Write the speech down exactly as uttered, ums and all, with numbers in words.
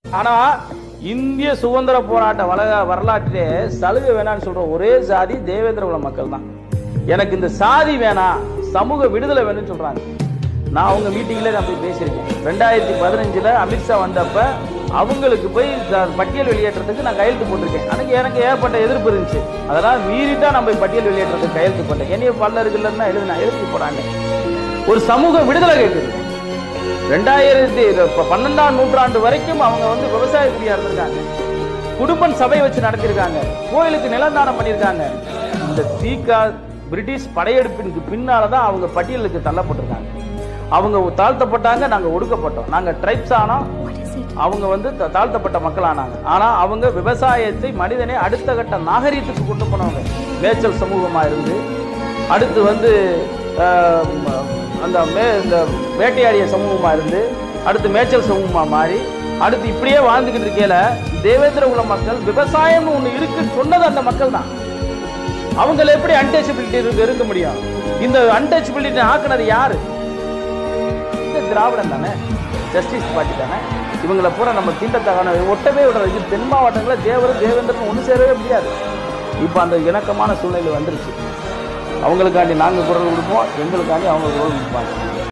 ஆனா இந்திய சுதந்திர போராட்ட வள வரலாற்றிலே சலுகை வேணான்னு சொல்ற ஒரே சாதி தேவேந்திர குல மக்கள் தான். எனக்கு இந்த சாதி வேணாம், சமூக விடுதலை வேணும்னு சொல்றாங்க. நான் அவங்க மீட்டிங்ல நான் போய் பேசியிருக்கேன். ரெண்டாயிரத்தி பதினஞ்சுல அமித்ஷா வந்தப்ப அவங்களுக்கு போய் பட்டியல் வெளியேற்றத்துக்கு நான் கையெழுத்து போட்டிருக்கேன். எனக்கு எனக்கு ஏற்பட்ட எதிர்ப்பு இருந்துச்சு. அதெல்லாம் மீறிட்டா நான் போய் பட்டியல் வெளியேற்றத்துக்கு கையெழுத்து போட்டேன். என்னைய பல்லருக்குல்லன்னா எழுதி நான் எழுதி போறாங்க. ஒரு சமூக விடுதலை கேட்குது. ரெண்டாயிரத்தி பன்னெண்டாம் நூற்றாண்டு வரைக்கும் அவங்க வந்து விவசாயத்திலேயே இருந்திருக்காங்க. குடும்பம் சபை வச்சு நடத்திருக்காங்க. கோயிலுக்கு நிலந்தானம் பண்ணியிருக்காங்க. இந்த தீகா பிரிட்டிஷ் படையெடுப்பிற்கு பின்னால்தான் அவங்க பட்டியலுக்கு தள்ளப்பட்டிருக்காங்க. அவங்க தாழ்த்தப்பட்டாங்க, நாங்க ஒடுக்கப்பட்டோம். நாங்க ட்ரைப்ஸ் ஆனோம், அவங்க வந்து தாழ்த்தப்பட்ட மக்கள் ஆனாங்க. ஆனா அவங்க விவசாயத்தை மனிதனை அடுத்த கட்ட நாகரீகத்துக்கு கொண்டு போனவங்க. மேய்ச்சல் சமூகமா இருந்து அடுத்து வந்து அந்த மே இந்த வேட்டையாடிய சமூகமா இருந்து அடுத்து மேய்ச்சல் சமூகமா மாறி அடுத்து இப்படியே வாழ்ந்துகிட்டு இருக்கையில தேவேந்திர குல மக்கள் விவசாயம்னு ஒண்ணு இருக்குன்னு சொன்னது அந்த மக்கள் தான். அவங்களை எப்படி அன்டச்சபிலிட்டி இருக்க முடியும்? இந்த அன்டச்சபிலிட்டி ஆக்குனது யாரு? இந்த திராவிடம் தானே, ஜஸ்டிஸ் பார்ட்டி தானே. இவங்களை பூரா நம்ம தீண்டத்தகான ஒட்டவே விடுறது. இது தென் மாவட்டங்களில் தேவரும் தேவேந்திரன் ஒன்று சேரவே முடியாது. இப்போ அந்த இணக்கமான சூழ்நிலை வந்துருச்சு. அவங்களுக்காண்டி நாங்கள் குரல் கொடுப்போம், எங்களுக்காண்டி அவங்க குரல் கொடுப்பாங்க.